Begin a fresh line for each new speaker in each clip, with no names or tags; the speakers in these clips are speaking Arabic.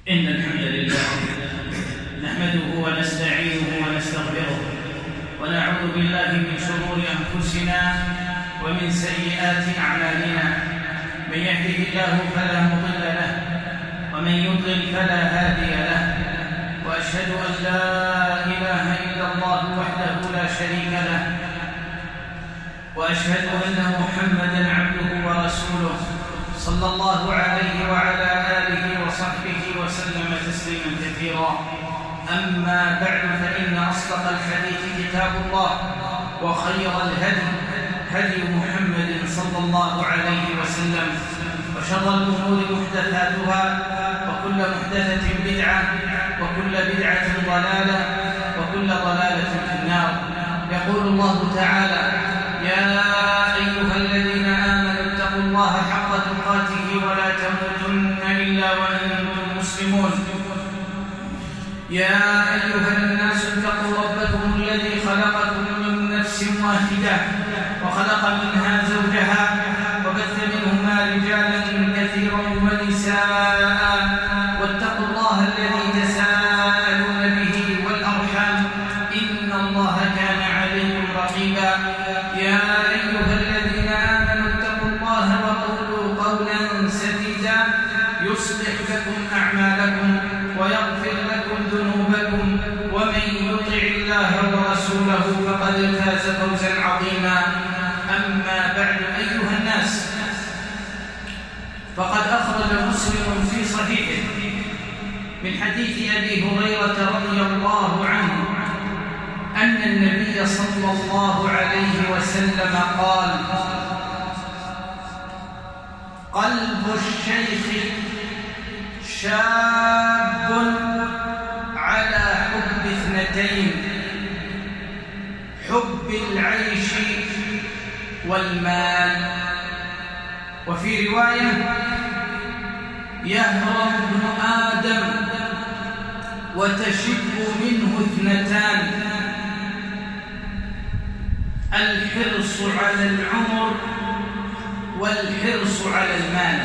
إن الحمد لله نحمده ونستعينه ونستغفره ونعوذ بالله من شرور أنفسنا ومن سيئات أعمالنا. من يهده الله فلا مضل له ومن يضلل فلا هادي له، وأشهد أن لا إله إلا الله وحده لا شريك له، وأشهد أن محمدًا عبده ورسوله صلى الله عليه وعلى آله وصحبه وسلم تسليما كثيرا. أما بعد، فإن أصدق الحديث كتاب الله، وخير الهدي هدي محمد صلى الله عليه وسلم، وشر الأمور محدثاتها، وكل محدثة بدعة، وكل بدعة ضلالة، وكل ضلالة في النار. يقول الله تعالى: يا أيها الذين آمنوا اتقوا الله حق تقاته ولا تموتن إلا وأنتم مسلمون. يا أيها الناس اتقوا ربكم الذي خلقكم من نفس واحدة وخلق منها زوجها وبث منهما رجالا كثيرا ونساء، واتقوا الله الذي تساءلون به والأرحام، إن الله كان عليكم رقيبا. يا أيها الذين آمنوا اتقوا الله وقولوا قولا سديدا يصلح لكم أعمالكم ويغفر لكم ذنوبكم، ومن يطع الله ورسوله فقد فاز فوزا عظيما. أما بعد، أيها الناس، فقد أخرج مسلم في صحيحه من حديث أبي هريرة رضي الله عنه أن النبي صلى الله عليه وسلم قال: قلب الشيخ شاب على حب اثنتين: حب العيش والمال. وفي رواية: يهرم ابن آدم وتشب منه اثنتان: الحرص على العمر والحرص على المال.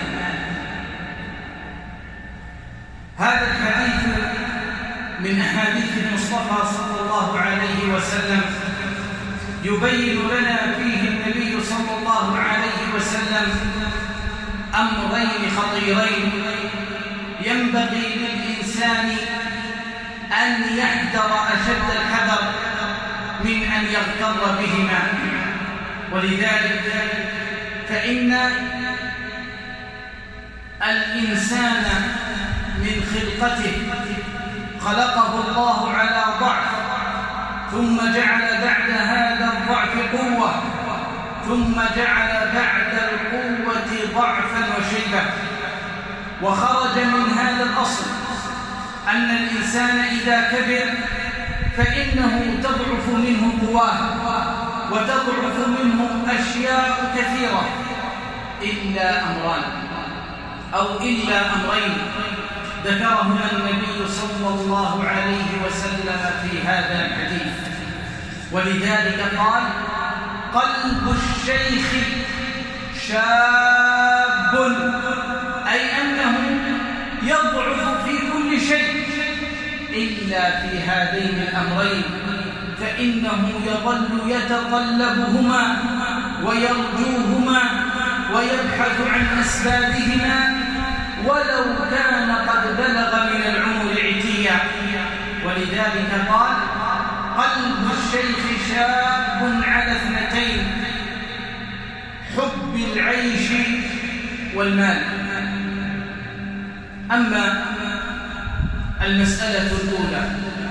هذا الحديث من أحاديث المصطفى صلى الله عليه وسلم يبين لنا فيه النبي صلى الله عليه وسلم أمرين خطيرين ينبغي للإنسان أن يحذر أشد الحذر من أن يغتر بهما. ولذلك فإن الإنسان من خلقته خلقه الله على ضعف، ثم جعل بعد هذا الضعف قوة، ثم جعل بعد القوة ضعفا وشيبة. وخرج من هذا الأصل أن الإنسان إذا كبر فإنه تضعف منه قواه وتضعف منه أشياء كثيرة إلا أمرين ذكرهما النبي صلى الله عليه وسلم في هذا الحديث. ولذلك قال: قلب الشيخ شاب، أي أنه يضعف في كل شيء إلا في هذين الأمرين، فإنه يظل يتطلبهما ويرجوهما ويبحث عن أسبابهما ولو كان قد بلغ من العمر عتيا. ولذلك قال: قلب الشيخ شاب على اثنتين: حب العيش والمال. أما المسألة الأولى،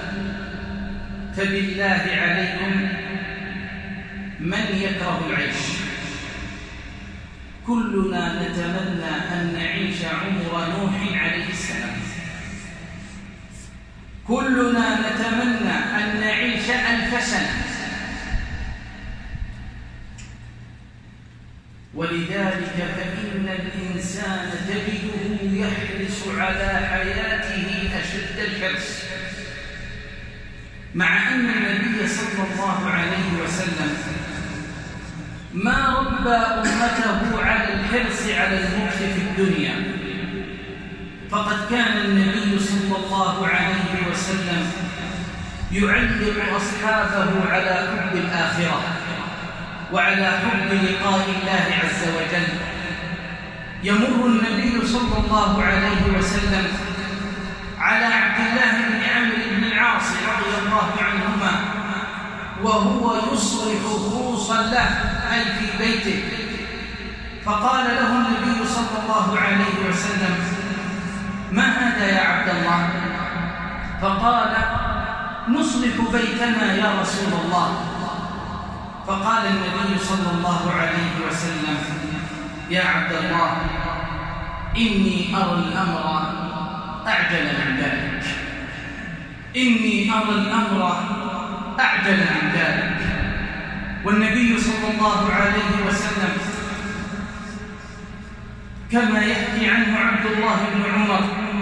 فبالله عليكم من يكره العيش؟ كلنا نتمنى أن نعيش عمر نوح عليه السلام، كلنا نتمنى أن نعيش 1000 سنة. ولذلك فإن الإنسان تجده يحرص على حياته أشد الحرص، مع أن النبي صلى الله عليه وسلم ما ربى أمته على الحرص على المكث في الدنيا، فقد كان النبي الله عليه وسلم يعلق أصحابه على حب الآخرة وعلى حب لقاء الله عز وجل. يمر النبي صلى الله عليه وسلم على عبد الله بن عمرو بن العاص رضي الله عنهما وهو يصرخ خوصا له أي في بيته، فقال له النبي صلى الله عليه وسلم: ما هذا يا عبد الله؟ فقال: نصلح بيتنا يا رسول الله. فقال النبي صلى الله عليه وسلم: يا عبد الله، إني أرى الأمر أعجل من ذلك، إني أرى الأمر أعجل من ذلك. والنبي صلى الله عليه وسلم كما يحكي عنه عبد الله بن عمر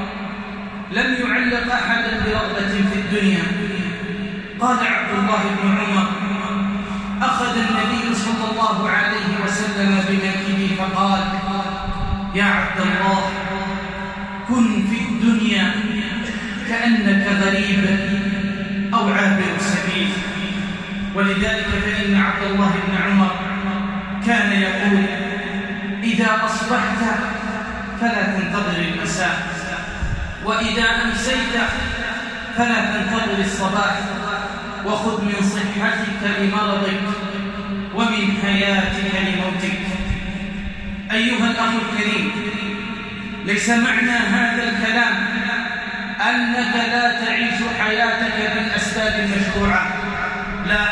لم يعلق أحدا برغبة في الدنيا. قال عبد الله بن عمر: أخذ النبي صلى الله عليه وسلم بمنكبي فقال: يا عبد الله، كن في الدنيا كأنك غريب أو عابر سبيل. ولذلك فإن عبد الله بن عمر كان يقول: إذا أصبحت فلا تنتظر المساء، وإذا أمسيت فلا تنتظر الصباح، وخذ من صحتك لمرضك ومن حياتك لموتك. أيها الأخ الكريم، ليس معنى هذا الكلام أنك لا تعيش حياتك بالأسباب المشروعة، لا،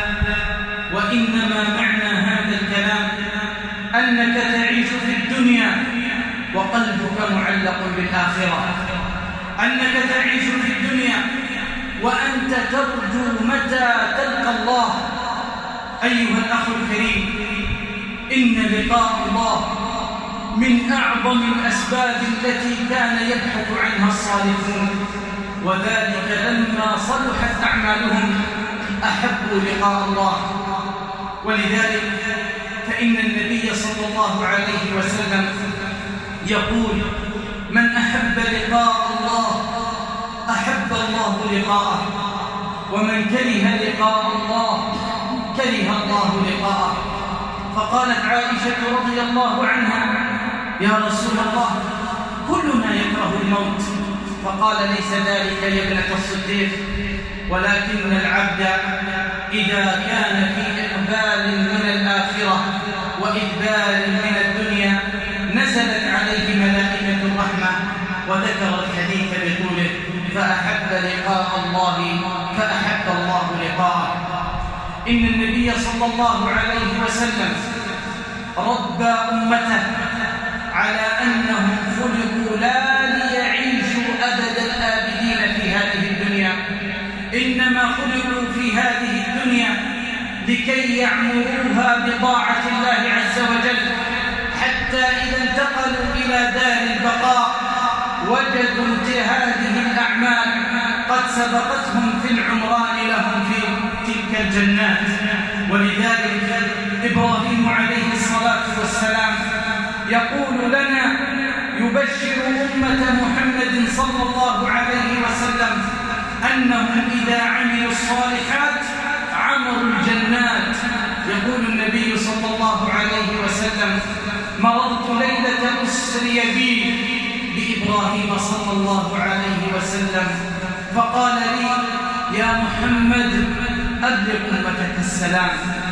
وإنما معنى هذا الكلام أنك تعيش في الدنيا وقلبك معلق بالآخرة، أنك تعيش في الدنيا وأنت ترجو متى تلقى الله. أيها الأخ الكريم، إن لقاء الله من أعظم الأسباب التي كان يبحث عنها الصالحون، وذلك لما صلحت أعمالهم أحبوا لقاء الله. ولذلك فإن النبي صلى الله عليه وسلم يقول: من أحب لقاء الله أحب الله لقاءه، ومن كره لقاء الله كره الله لقاءه. فقالت عائشة رضي الله عنها: يا رسول الله، كلنا يكره الموت. فقال: ليس ذلك يا ابنة الصديق، ولكن العبد إذا كان في إقبال من الآخرة وإقبال من الدنيا نزلت عليه ملائكة الرحمة. وذكر الحديث بطوله: فأحب لقاء الله فأحب الله لقاءه. إن النبي صلى الله عليه وسلم ربى أمته على أنهم خلقوا لا ليعيشوا أبد الآبدين في هذه الدنيا، إنما خلقوا في هذه الدنيا لكي يعمروها بطاعة الله عز وجل، حتى إذا انتقلوا إلى دار البقاء وجدوا هذه الأعمال قد سبقتهم في العمران لهم في تلك الجنات. ولذلك إبراهيم عليه الصلاة والسلام يقول لنا، يبشر أمة محمد صلى الله عليه وسلم أنهم إذا عملوا الصالحات عمروا الجنات. يقول النبي صلى الله عليه وسلم: مررت ليلة أسري بي بإبراهيم صلى الله عليه وسلم فقال لي: يا محمد، أبلغ أمتك السلام،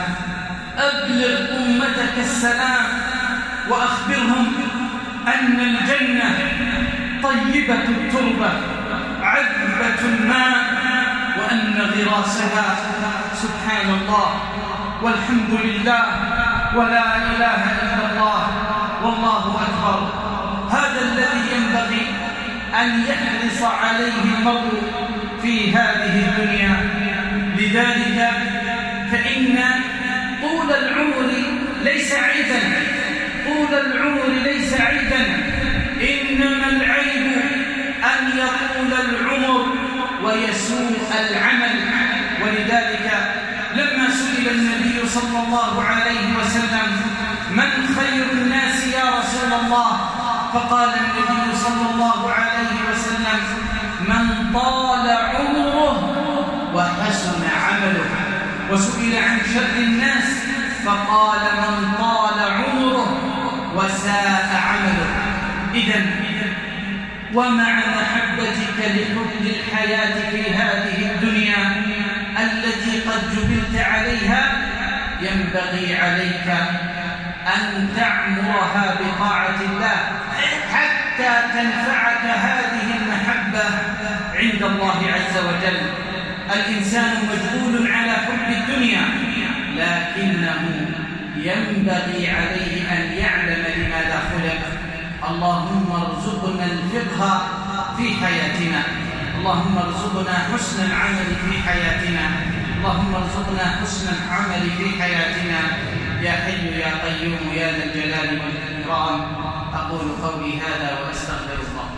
أبلغ أمتك السلام، وأخبرهم أن الجنة طيبة التربة عذبة الماء، وأن غراسها سبحان الله والحمد لله ولا إله إلا الله والله أكبر. هذا الذي ينبغي أن يحرص عليه المرء في هذه الدنيا. لذلك فإن طول العمر ليس عيبا، طول العمر ليس عيبا، إنما العيب أن يطول العمر ويسوء العمل. ولذلك لما سئل النبي صلى الله عليه وسلم: من خير الناس يا رسول الله؟ فقال النبي صلى الله عليه وسلم: من طال عمره وحسن عمله. وسئل عن شر الناس فقال: من طال عمره وساء عمله. إذن ومع محبتك لحب الحياة في هذه الدنيا التي قد جبلت عليها، ينبغي عليك أن تعمرها بطاعة الله حتى تنفعك هذه المحبة عند الله عز وجل. الإنسان مجبول على حب الدنيا، لكنه ينبغي عليه أن يعلم لماذا خلق. اللهم ارزقنا الفقه في حياتنا، اللهم ارزقنا حسن العمل في حياتنا، اللهم ارزقنا حسن العمل في حياتنا يا حي يا قيوم يا ذا الجلال والإكرام. أقول قولي هذا وأستغفر الله.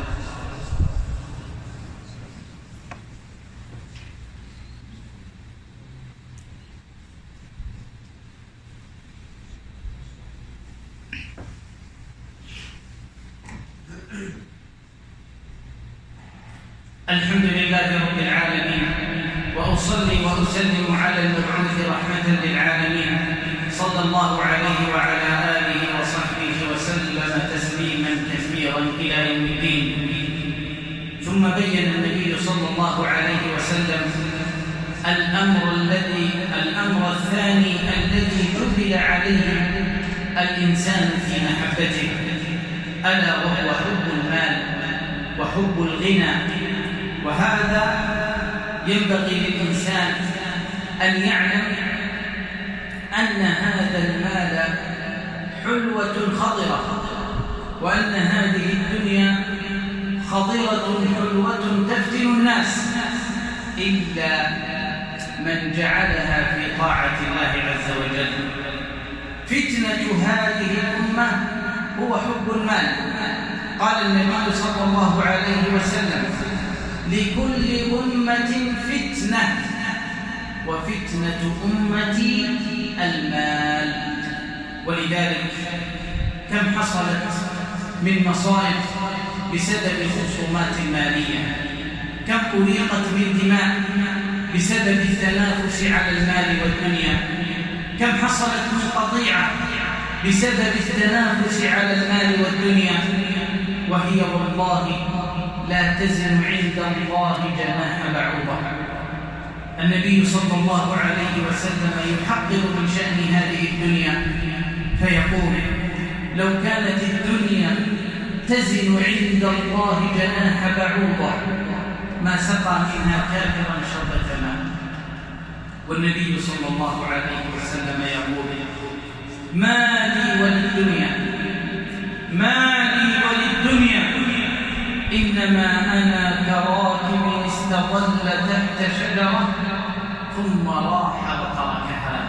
الحمد لله رب العالمين، وأصلي وأسلم على المبعوث رحمة للعالمين صلى الله عليه وعلى آله وصحبه وسلم تسليما كثيرا إلى يوم الدين. ثم بين النبي صلى الله عليه وسلم الأمر الثاني الذي جبل عليه الإنسان في محبته، ألا وهو حب المال وحب الغنى. وهذا ينبغي للإنسان أن يعلم أن هذا المال حلوة خضرة، وأن هذه الدنيا خضرة حلوة تفتن الناس، إلا من جعلها في طاعة الله عز وجل. فتنة هذه الأمة هو حب المال. قال النبي صلى الله عليه وسلم: لكل أمة فتنة، وفتنة أمتي المال. ولذلك كم حصلت من مصائب بسبب الخصومات المالية، كم أريقت من دماء بسبب التنافس على المال والدنيا، كم حصلت من قطيعة بسبب التنافس على المال والدنيا، وهي والله لا تزن عند الله جناح بعوضة. النبي صلى الله عليه وسلم يحقق من شأن هذه الدنيا فيقول: لو كانت الدنيا تزن عند الله جناح بعوضة ما سقى منها كافرا شربة ماء. والنبي صلى الله عليه وسلم يقول: ما لي وللدنيا، ما لي وللدنيا، إنما أنا كراكب استظل تحت شجرة ثم راح وتركها.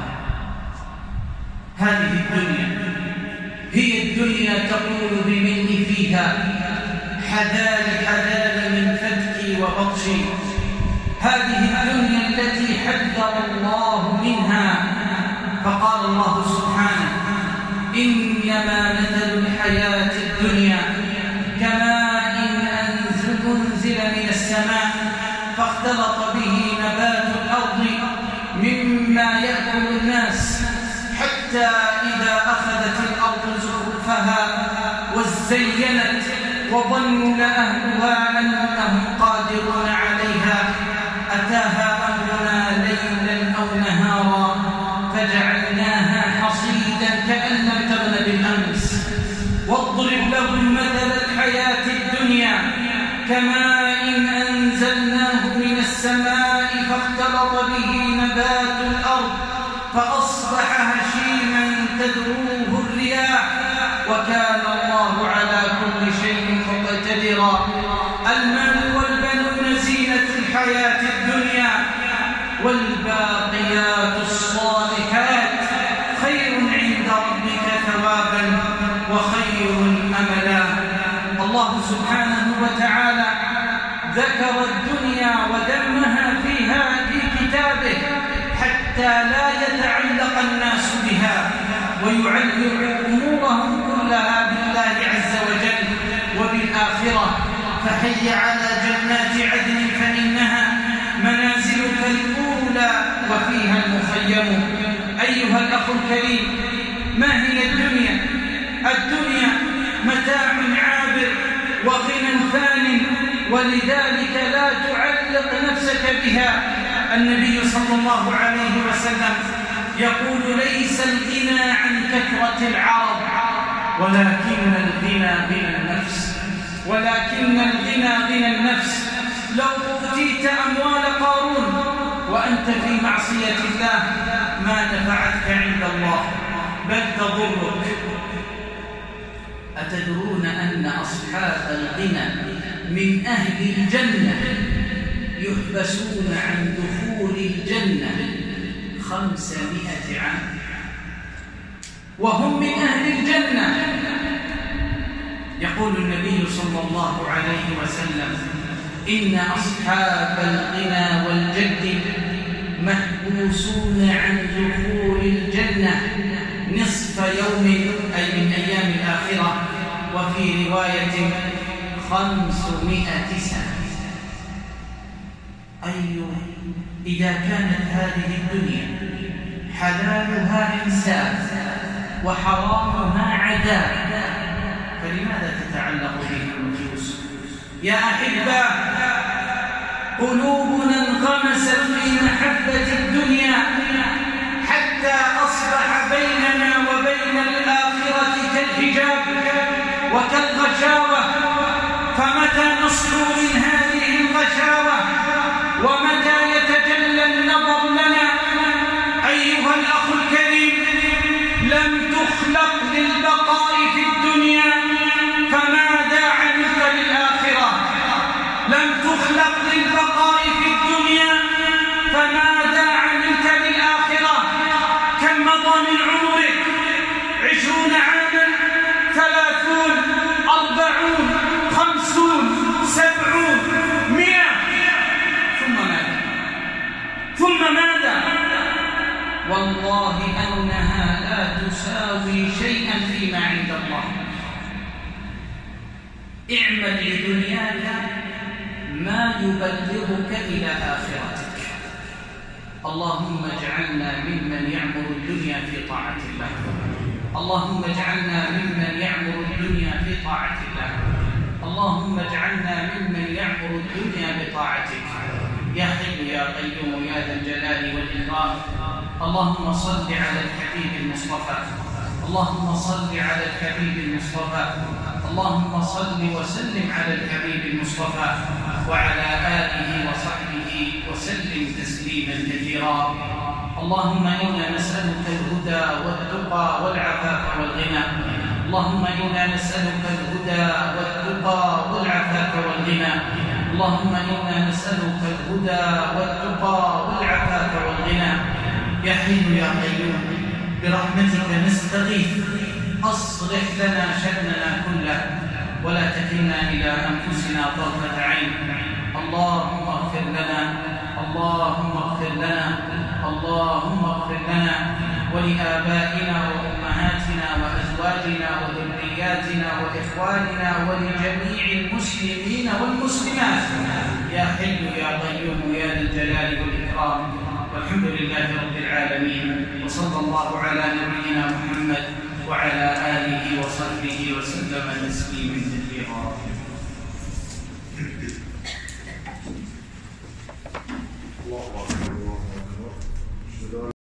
هذه الدنيا هي الدنيا تقول بمني فيها: حذاري حذاري من فتكي وبطشي. هذه الدنيا التي حذر الله منها، فقال الله سبحانه: إنما مثل الحياة الدنيا كماء أنزل من السماء فاختلط به نبات الأرض مما يأكل الناس، حتى إذا أخذت الأرض زخرفها وزينت وظن أهلها أنهم قادرون عليها أتاها أمرنا ليلا أو نهارا فجعلناها حصيدا كأن لم تغن بالأمس. واضرب لهم مثل الحياة الدنيا كماء أنزلناه من السماء فاختلط به نبات الأرض فأصبح هشيما تذروه الرياح وكان الله على كل شيء مقتدرا. المال والبنون زينة الحياة الدنيا، والباقيات الصالحات خير عند ربك ثوابا وخير أملا. الله سبحانه وتعالى ذكر الدنيا وذمها فيها في كتابه حتى لا يتعلق الناس بها ويعلقوا أمورهم كلها بالله عز وجل. وبالآخرة، فحي على جنات عدن فإنها منازلك الأولى وفيها المخيم. أيها الأخ الكريم، ما هي الدنيا؟ الدنيا متاع عابر وغنى فان، ولذلك لا تعلق نفسك بها. النبي صلى الله عليه وسلم يقول: ليس الغنى عن كثرة العرب، ولكن الغنى غنى النفس. ولكن الغنى غنى النفس. لو أوتيت أموال قارون وأنت في معصية الله ما نفعتك عند الله بل تضرك. أتدرون أن أصحاب الغنى من أهل الجنة يحبسون عن دخول الجنة 500 عام وهم من أهل الجنة؟ يقول النبي صلى الله عليه وسلم: إن أصحاب الغنى والجد محبوسون عن دخول الجنة نصف يوم، أي من أيام الآخرة، وفي رواية 500 سنة. إذا كانت هذه الدنيا حلالها حساب وحرامها عذاب، فلماذا تتعلق به النفوس؟ يا أحبة، قلوبنا انغمست في محبة الدنيا حتى أصبح بيننا وبين الآخرة كالحجاب وكالغشاوة. فمتى نصلو من هذه الغشاوة ومتى يتجلى النظر لنا؟ أيها الأخ الكريم، لم تخلق للبقاء في الدنيا، فماذا عملت للآخرة؟ لم تخلق للبقاء في الدنيا، فماذا عملت للآخرة؟ كم مضى من عمرك؟ 20 عاما، 30، 40، 50، 70، 100، ثم ماذا؟ والله أنها لا تساوي شيئا فيما عند الله. اعمل لدنياك ما يبلغك إلى آخرتك. اللهم اجعلنا ممن يعمر الدنيا في طاعة الله. اللهم اجعلنا ممن يعمر الدنيا في طاعة الله. اللهم اجعلنا ممن يعمر الدنيا بطاعتك. يا حي يا قيوم يا ذا الجلال والإكرام. اللهم صل على الحبيب المصطفى. اللهم صل على الحبيب المصطفى. اللهم صل وسلم على الحبيب المصطفى وعلى آله وصحبه وسلم تسليما كثيرا. اللهم إنا نسألك الهدى والتقى والعفاف والغنى. اللهم إنا نسألك الهدى والتقى والعفاف والغنى. اللهم إنا نسألك الهدى والتقى والعفاف والغنى. يا حي يا قيوم، برحمتك نستغيث، أصلح لنا شأننا كله ولا تكلنا إلى أنفسنا طرفة عين. اللهم اغفر لنا، اللهم اغفر لنا، اللهم اغفر لنا ولآبائنا وأمهاتنا وأزواجنا وذرياتنا وإخواننا ولجميع المسلمين والمسلمات. يا حي يا قيوم يا ذا الجلال والإكرام. والحمد لله رب العالمين، وصلى الله على نبينا محمد وعلى آله وصحبه وسلم تسليما كثيرا. الله أكبر.